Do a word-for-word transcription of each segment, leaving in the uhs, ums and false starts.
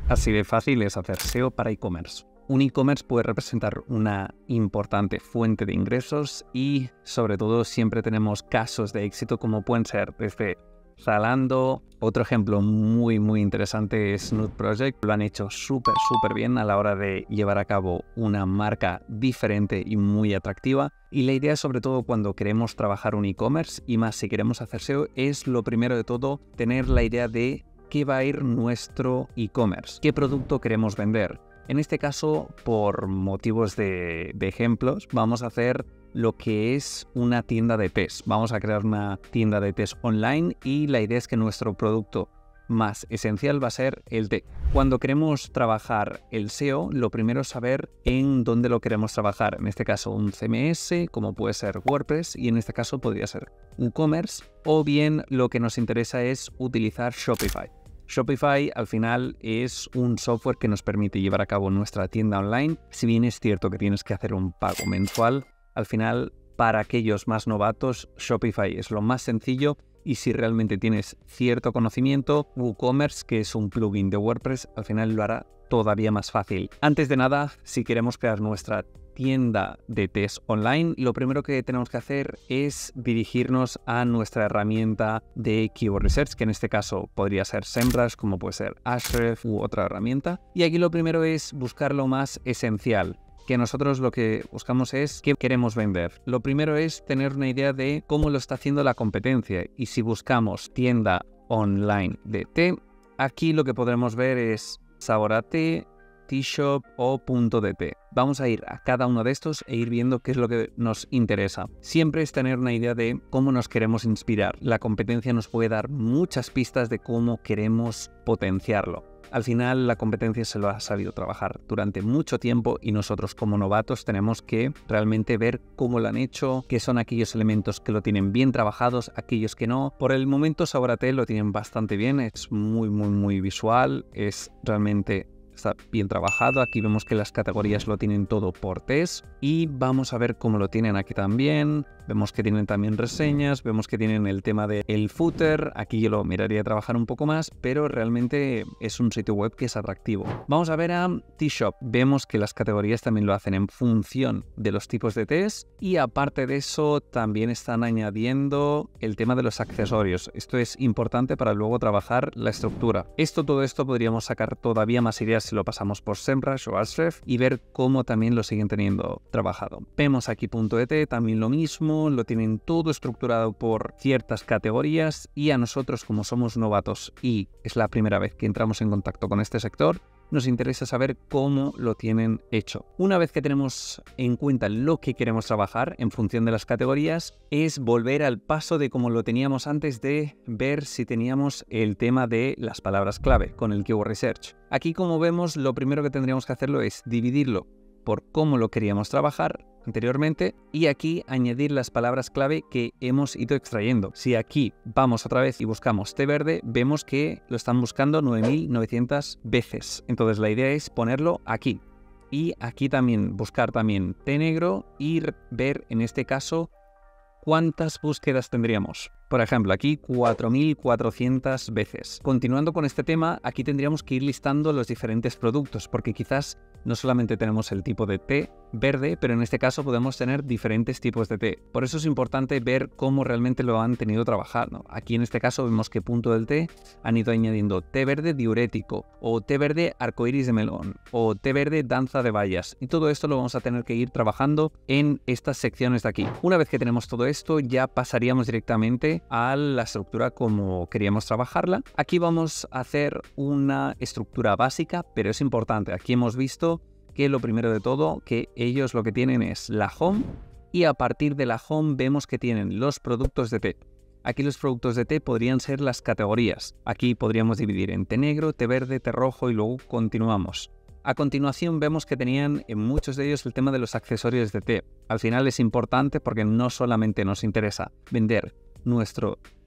Así de fácil es hacer S E O para e-commerce. Un e-commerce puede representar una importante fuente de ingresos y, sobre todo, siempre tenemos casos de éxito como pueden ser desde Zalando. Otro ejemplo muy muy interesante es Nude Project. Lo han hecho súper súper bien a la hora de llevar a cabo una marca diferente y muy atractiva. Y la idea, sobre todo cuando queremos trabajar un e-commerce y más si queremos hacer S E O, es lo primero de todo tener la idea de qué va a ir nuestro e-commerce, qué producto queremos vender. En este caso, por motivos de, de ejemplos, vamos a hacer lo que es una tienda de test. Vamos a crear una tienda de test online y la idea es que nuestro producto más esencial va a ser el té. Cuando queremos trabajar el S E O, lo primero es saber en dónde lo queremos trabajar. En este caso, un C M S, como puede ser WordPress, y en este caso podría ser WooCommerce, o bien lo que nos interesa es utilizar Shopify. Shopify al final es un software que nos permite llevar a cabo nuestra tienda online. Si bien es cierto que tienes que hacer un pago mensual, al final para aquellos más novatos Shopify es lo más sencillo y si realmente tienes cierto conocimiento, WooCommerce, que es un plugin de WordPress, al final lo hará todavía más fácil. Antes de nada, si queremos crear nuestra tienda de test online, lo primero que tenemos que hacer es dirigirnos a nuestra herramienta de Keyword Research, que en este caso podría ser SEMrush, como puede ser Ahrefs u otra herramienta. Y aquí lo primero es buscar lo más esencial, que nosotros lo que buscamos es qué queremos vender. Lo primero es tener una idea de cómo lo está haciendo la competencia, y si buscamos tienda online de té, aquí lo que podremos ver es Saborate, T-Shop o Punto de Té. Vamos a ir a cada uno de estos e ir viendo qué es lo que nos interesa. Siempre es tener una idea de cómo nos queremos inspirar. La competencia nos puede dar muchas pistas de cómo queremos potenciarlo. Al final la competencia se lo ha sabido trabajar durante mucho tiempo y nosotros como novatos tenemos que realmente ver cómo lo han hecho, qué son aquellos elementos que lo tienen bien trabajados, aquellos que no. Por el momento Saborate lo tienen bastante bien, es muy muy muy visual, es realmente está bien trabajado. Aquí vemos que las categorías lo tienen todo por test y vamos a ver cómo lo tienen aquí también. Vemos que tienen también reseñas, vemos que tienen el tema del footer. Aquí yo lo miraría a trabajar un poco más, pero realmente es un sitio web que es atractivo. Vamos a ver a T-Shop. Vemos que las categorías también lo hacen en función de los tipos de test y aparte de eso también están añadiendo el tema de los accesorios. Esto es importante para luego trabajar la estructura. Esto, todo esto podríamos sacar todavía más ideas si lo pasamos por SEMrush o Ahrefs y ver cómo también lo siguen teniendo trabajado. Vemos aquí Punto de Té, también lo mismo. Lo tienen todo estructurado por ciertas categorías y a nosotros, como somos novatos y es la primera vez que entramos en contacto con este sector, nos interesa saber cómo lo tienen hecho. Una vez que tenemos en cuenta lo que queremos trabajar en función de las categorías, es volver al paso de como lo teníamos antes de ver si teníamos el tema de las palabras clave con el Keyword Research. Aquí, como vemos, lo primero que tendríamos que hacerlo es dividirlo por cómo lo queríamos trabajar anteriormente y aquí añadir las palabras clave que hemos ido extrayendo. Si aquí vamos otra vez y buscamos té verde, vemos que lo están buscando nueve mil novecientas veces. Entonces la idea es ponerlo aquí. Y aquí también buscar también té negro y ver en este caso cuántas búsquedas tendríamos. Por ejemplo, aquí cuatro mil cuatrocientas veces. Continuando con este tema, aquí tendríamos que ir listando los diferentes productos, porque quizás no solamente tenemos el tipo de té verde, pero en este caso podemos tener diferentes tipos de té. Por eso es importante ver cómo realmente lo han tenido trabajado. Aquí en este caso vemos que Punto del Té han ido añadiendo té verde diurético, o té verde arcoíris de melón, o té verde danza de bayas. Y todo esto lo vamos a tener que ir trabajando en estas secciones de aquí. Una vez que tenemos todo esto, ya pasaríamos directamente a la estructura como queríamos trabajarla. Aquí vamos a hacer una estructura básica, pero es importante. Aquí hemos visto que lo primero de todo, que ellos lo que tienen es la home y a partir de la home vemos que tienen los productos de té. Aquí los productos de té podrían ser las categorías. Aquí podríamos dividir en té negro, té verde, té rojo y luego continuamos. A continuación vemos que tenían en muchos de ellos el tema de los accesorios de té. Al final es importante porque no solamente nos interesa vender nuestro té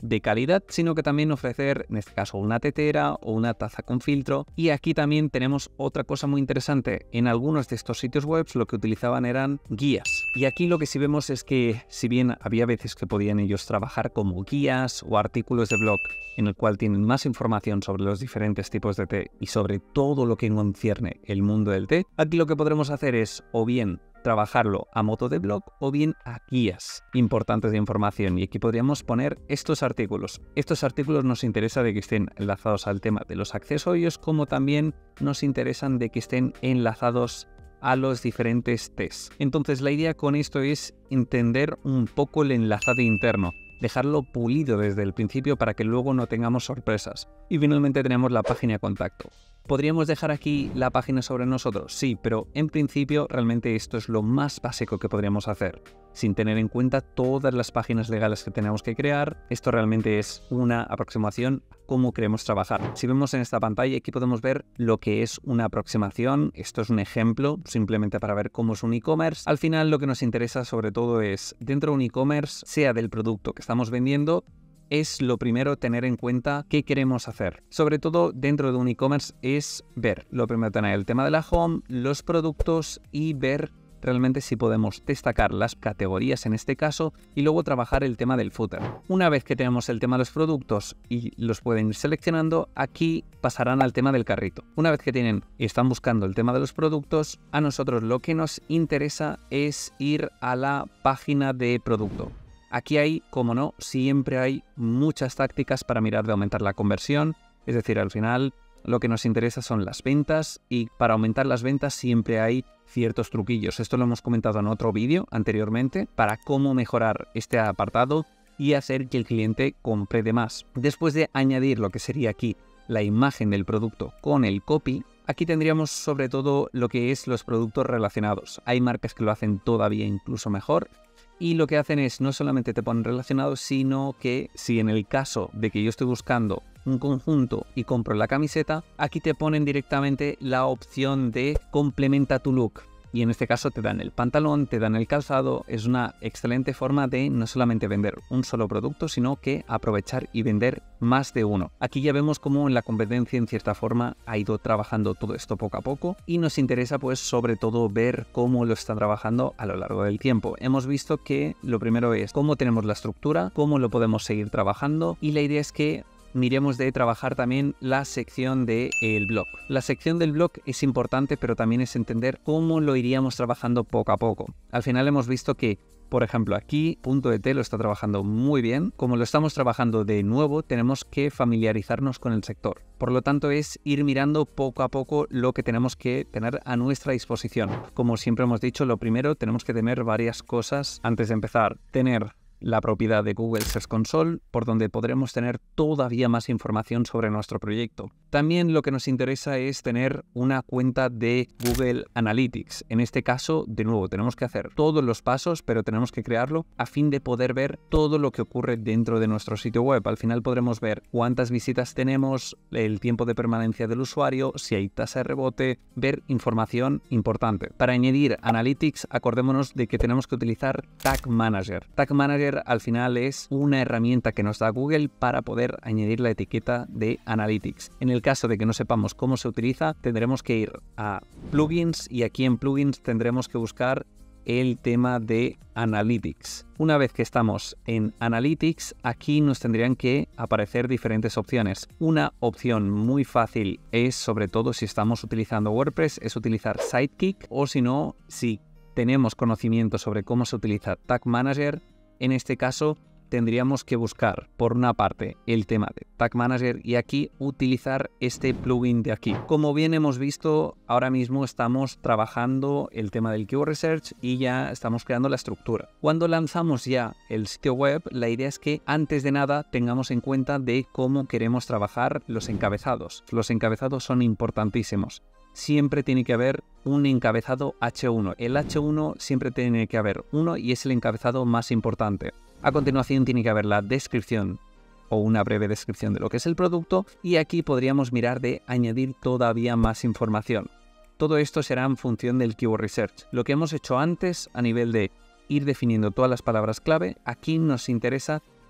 de calidad, sino que también ofrecer, en este caso, una tetera o una taza con filtro. Y aquí también tenemos otra cosa muy interesante. En algunos de estos sitios web lo que utilizaban eran guías. Y aquí lo que sí vemos es que, si bien había veces que podían ellos trabajar como guías o artículos de blog, en el cual tienen más información sobre los diferentes tipos de té y sobre todo lo que concierne el mundo del té, aquí lo que podremos hacer es o bien trabajarlo a modo de blog o bien a guías importantes de información, y aquí podríamos poner estos artículos. Estos artículos nos interesa de que estén enlazados al tema de los accesorios, como también nos interesan de que estén enlazados a los diferentes tés. Entonces la idea con esto es entender un poco el enlazado interno, dejarlo pulido desde el principio para que luego no tengamos sorpresas. Y finalmente tenemos la página de contacto. ¿Podríamos dejar aquí la página sobre nosotros? Sí, pero en principio realmente esto es lo más básico que podríamos hacer, sin tener en cuenta todas las páginas legales que tenemos que crear. Esto realmente es una aproximación a cómo queremos trabajar. Si vemos en esta pantalla, aquí podemos ver lo que es una aproximación. Esto es un ejemplo, simplemente para ver cómo es un e-commerce. Al final lo que nos interesa sobre todo es, dentro de un e-commerce, sea del producto que estamos vendiendo, es lo primero tener en cuenta qué queremos hacer. Sobre todo dentro de un e-commerce es ver, lo primero tener el tema de la home, los productos y ver realmente si podemos destacar las categorías en este caso y luego trabajar el tema del footer. Una vez que tenemos el tema de los productos y los pueden ir seleccionando, aquí pasarán al tema del carrito. Una vez que tienen y están buscando el tema de los productos, a nosotros lo que nos interesa es ir a la página de producto. Aquí hay, como no, siempre hay muchas tácticas para mirar de aumentar la conversión, es decir, al final lo que nos interesa son las ventas y para aumentar las ventas siempre hay ciertos truquillos. Esto lo hemos comentado en otro vídeo anteriormente para cómo mejorar este apartado y hacer que el cliente compre de más. Después de añadir lo que sería aquí la imagen del producto con el copy, aquí tendríamos sobre todo lo que es los productos relacionados. Hay marcas que lo hacen todavía incluso mejor. Y lo que hacen es no solamente te ponen relacionados, sino que si en el caso de que yo estoy buscando un conjunto y compro la camiseta, aquí te ponen directamente la opción de complementa tu look. Y en este caso te dan el pantalón, te dan el calzado. Es una excelente forma de no solamente vender un solo producto, sino que aprovechar y vender más de uno. Aquí ya vemos cómo en la competencia en cierta forma ha ido trabajando todo esto poco a poco y nos interesa pues sobre todo ver cómo lo está trabajando a lo largo del tiempo. Hemos visto que lo primero es cómo tenemos la estructura, cómo lo podemos seguir trabajando y la idea es que miremos de trabajar también la sección del blog. La sección del blog es importante, pero también es entender cómo lo iríamos trabajando poco a poco. Al final hemos visto que, por ejemplo, aquí Punto de Té lo está trabajando muy bien. Como lo estamos trabajando de nuevo, tenemos que familiarizarnos con el sector. Por lo tanto, es ir mirando poco a poco lo que tenemos que tener a nuestra disposición. Como siempre hemos dicho, lo primero, tenemos que tener varias cosas antes de empezar. Tener la propiedad de Google Search Console, por donde podremos tener todavía más información sobre nuestro proyecto. También lo que nos interesa es tener una cuenta de Google Analytics. En este caso, de nuevo, tenemos que hacer todos los pasos, pero tenemos que crearlo a fin de poder ver todo lo que ocurre dentro de nuestro sitio web. Al final podremos ver cuántas visitas tenemos, el tiempo de permanencia del usuario, si hay tasa de rebote, ver información importante. Para añadir Analytics, acordémonos de que tenemos que utilizar Tag Manager. Tag Manager al final es una herramienta que nos da Google para poder añadir la etiqueta de Analytics. En el caso de que no sepamos cómo se utiliza, tendremos que ir a Plugins y aquí en Plugins tendremos que buscar el tema de Analytics. Una vez que estamos en Analytics, aquí nos tendrían que aparecer diferentes opciones. Una opción muy fácil es, sobre todo si estamos utilizando WordPress, es utilizar Sidekick, o si no, si tenemos conocimiento sobre cómo se utiliza Tag Manager, en este caso tendríamos que buscar por una parte el tema de Tag Manager y aquí utilizar este plugin de aquí. Como bien hemos visto, ahora mismo estamos trabajando el tema del Keyword Research y ya estamos creando la estructura. Cuando lanzamos ya el sitio web, la idea es que antes de nada tengamos en cuenta de cómo queremos trabajar los encabezados. Los encabezados son importantísimos. Siempre tiene que haber un encabezado hache uno. El hache uno siempre tiene que haber uno y es el encabezado más importante. A continuación tiene que haber la descripción o una breve descripción de lo que es el producto y aquí podríamos mirar de añadir todavía más información. Todo esto será en función del Keyword Research. Lo que hemos hecho antes a nivel de ir definiendo todas las palabras clave, aquí nos interesa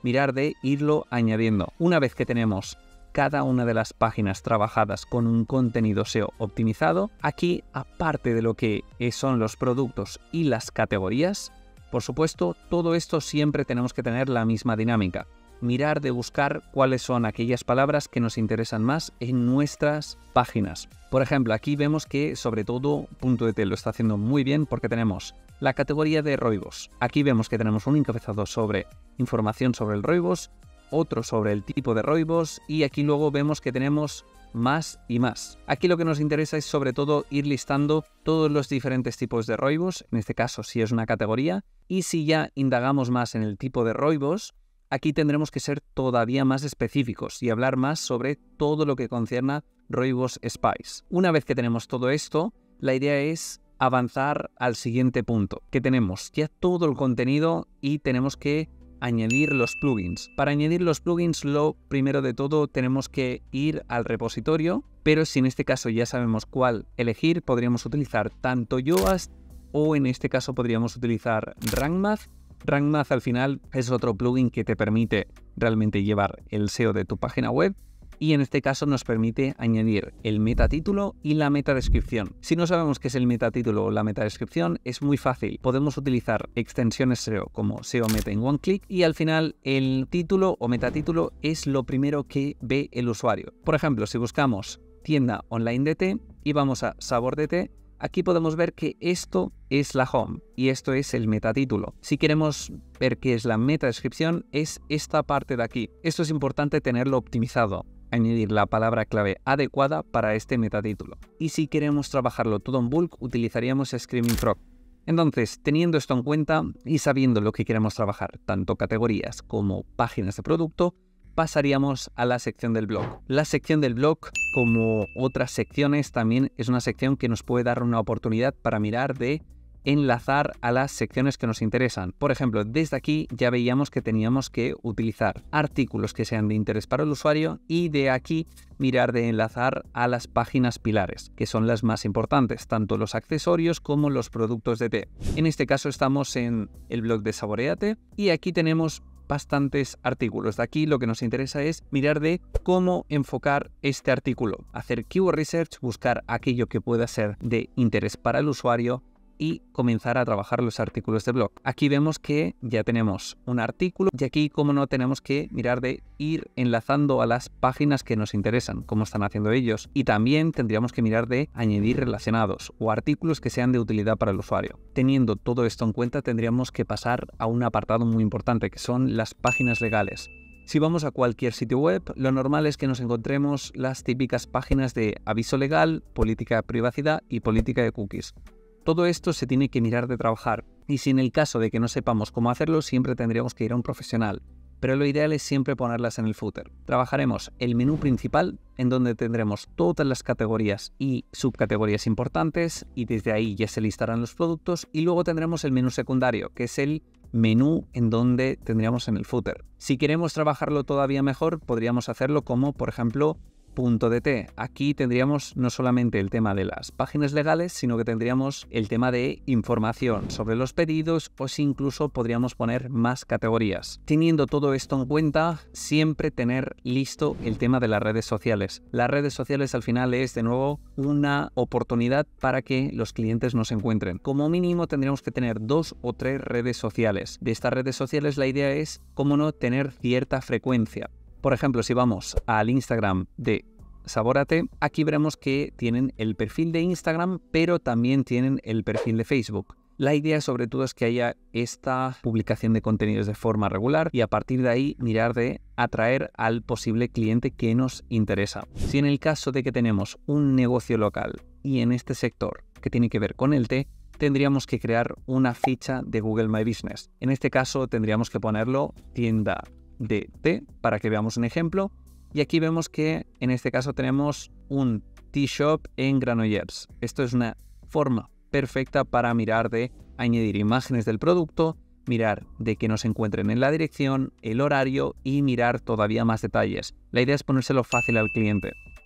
mirar de irlo añadiendo. Una vez que tenemos cada una de las páginas trabajadas con un contenido S E O optimizado, aquí, aparte de lo que son los productos y las categorías, por supuesto, todo esto siempre tenemos que tener la misma dinámica. Mirar de buscar cuáles son aquellas palabras que nos interesan más en nuestras páginas. Por ejemplo, aquí vemos que sobre todo punto de T lo está haciendo muy bien porque tenemos la categoría de roibos. Aquí vemos que tenemos un encabezado sobre información sobre el roibos, otro sobre el tipo de roibos y aquí luego vemos que tenemos más y más. Aquí lo que nos interesa es sobre todo ir listando todos los diferentes tipos de roibos, en este caso si es una categoría, y si ya indagamos más en el tipo de roibos, aquí tendremos que ser todavía más específicos y hablar más sobre todo lo que concierne roibos spice. Una vez que tenemos todo esto, la idea es avanzar al siguiente punto, que tenemos ya todo el contenido y tenemos que añadir los plugins. Para añadir los plugins, lo primero de todo tenemos que ir al repositorio, pero si en este caso ya sabemos cuál elegir, podríamos utilizar tanto Yoast o en este caso podríamos utilizar Rank Math. Rank Math al final es otro plugin que te permite realmente llevar el S E O de tu página web y en este caso nos permite añadir el metatítulo y la metadescripción. Si no sabemos qué es el metatítulo o la metadescripción, es muy fácil. Podemos utilizar extensiones S E O como S E O Meta en OneClick y al final el título o metatítulo es lo primero que ve el usuario. Por ejemplo, si buscamos tienda online de té y vamos a sabor de té, aquí podemos ver que esto es la home y esto es el metatítulo. Si queremos ver qué es la metadescripción, es esta parte de aquí. Esto es importante tenerlo optimizado. Añadir la palabra clave adecuada para este metatítulo. Y si queremos trabajarlo todo en bulk, utilizaríamos Screaming Frog. Entonces, teniendo esto en cuenta y sabiendo lo que queremos trabajar, tanto categorías como páginas de producto, pasaríamos a la sección del blog. La sección del blog, como otras secciones, también es una sección que nos puede dar una oportunidad para mirar de enlazar a las secciones que nos interesan. Por ejemplo, desde aquí ya veíamos que teníamos que utilizar artículos que sean de interés para el usuario y de aquí mirar de enlazar a las páginas pilares, que son las más importantes, tanto los accesorios como los productos de té. En este caso estamos en el blog de Saboreate y aquí tenemos bastantes artículos. De aquí lo que nos interesa es mirar de cómo enfocar este artículo, hacer keyword research, buscar aquello que pueda ser de interés para el usuario y comenzar a trabajar los artículos de blog. Aquí vemos que ya tenemos un artículo y aquí, como no, tenemos que mirar de ir enlazando a las páginas que nos interesan, como están haciendo ellos. Y también tendríamos que mirar de añadir relacionados o artículos que sean de utilidad para el usuario. Teniendo todo esto en cuenta, tendríamos que pasar a un apartado muy importante, que son las páginas legales. Si vamos a cualquier sitio web, lo normal es que nos encontremos las típicas páginas de aviso legal, política de privacidad y política de cookies. Todo esto se tiene que mirar de trabajar y si en el caso de que no sepamos cómo hacerlo, siempre tendríamos que ir a un profesional, pero lo ideal es siempre ponerlas en el footer. Trabajaremos el menú principal en donde tendremos todas las categorías y subcategorías importantes y desde ahí ya se listarán los productos y luego tendremos el menú secundario, que es el menú en donde tendríamos en el footer. Si queremos trabajarlo todavía mejor, podríamos hacerlo como, por ejemplo, punto de té. Aquí tendríamos no solamente el tema de las páginas legales, sino que tendríamos el tema de información sobre los pedidos o si incluso podríamos poner más categorías. Teniendo todo esto en cuenta, siempre tener listo el tema de las redes sociales. Las redes sociales al final es de nuevo una oportunidad para que los clientes nos encuentren. Como mínimo tendríamos que tener dos o tres redes sociales. De estas redes sociales la idea es, cómo no, tener cierta frecuencia. Por ejemplo, si vamos al Instagram de Saboreate, aquí veremos que tienen el perfil de Instagram, pero también tienen el perfil de Facebook. La idea sobre todo es que haya esta publicación de contenidos de forma regular y a partir de ahí mirar de atraer al posible cliente que nos interesa. Si en el caso de que tenemos un negocio local y en este sector que tiene que ver con el té, tendríamos que crear una ficha de Google My Business. En este caso tendríamos que ponerlo tienda de té para que veamos un ejemplo y aquí vemos que en este caso tenemos un tea shop en Granollers. Esto es una forma perfecta para mirar de añadir imágenes del producto, mirar de que nos encuentren en la dirección, el horario y mirar todavía más detalles. La idea es ponérselo fácil al cliente.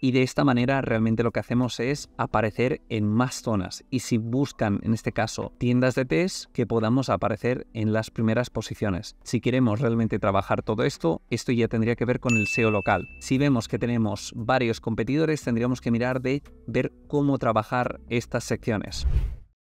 Y de esta manera realmente lo que hacemos es aparecer en más zonas. Y si buscan, en este caso, tiendas de test, que podamos aparecer en las primeras posiciones. Si queremos realmente trabajar todo esto, esto ya tendría que ver con el S E O local. Si vemos que tenemos varios competidores, tendríamos que mirar de ver cómo trabajar estas secciones.